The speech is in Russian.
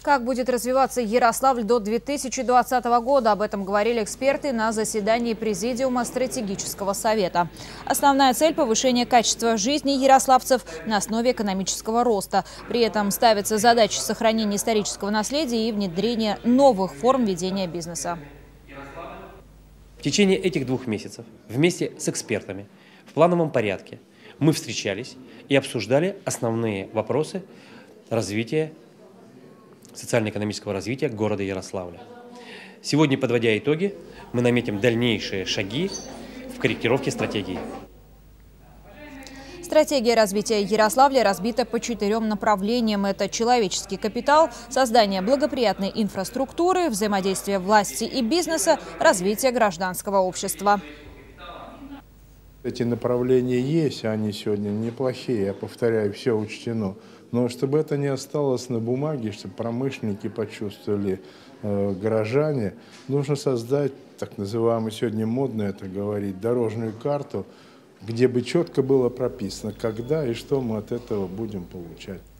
Как будет развиваться Ярославль до 2020 года? Об этом говорили эксперты на заседании Президиума стратегического совета. Основная цель – повышение качества жизни ярославцев на основе экономического роста. При этом ставится задача сохранения исторического наследия и внедрения новых форм ведения бизнеса. В течение этих 2 месяцев вместе с экспертами в плановом порядке мы встречались и обсуждали основные вопросы развития социально-экономического развития города Ярославля. Сегодня, подводя итоги, мы наметим дальнейшие шаги в корректировке стратегии. Стратегия развития Ярославля разбита по 4 направлениям. Это человеческий капитал, создание благоприятной инфраструктуры, взаимодействие власти и бизнеса, развитие гражданского общества. Эти направления есть, они сегодня неплохие, я повторяю, все учтено. Но чтобы это не осталось на бумаге, чтобы промышленники почувствовали, горожане, нужно создать, так называемую, сегодня модно это говорить, дорожную карту, где бы четко было прописано, когда и что мы от этого будем получать.